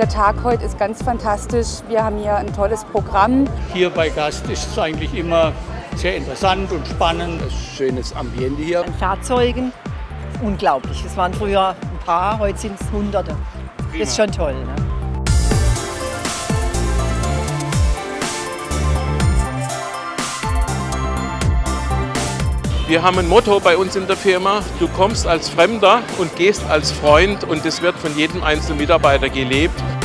Der Tag heute ist ganz fantastisch. Wir haben hier ein tolles Programm. Hier bei Gast ist es eigentlich immer sehr interessant und spannend. Ein schönes Ambiente hier. An Fahrzeugen, unglaublich. Es waren früher ein paar, heute sind es Hunderte. Prima. Das ist schon toll. Ne? Wir haben ein Motto bei uns in der Firma: Du kommst als Fremder und gehst als Freund, und das wird von jedem einzelnen Mitarbeiter gelebt.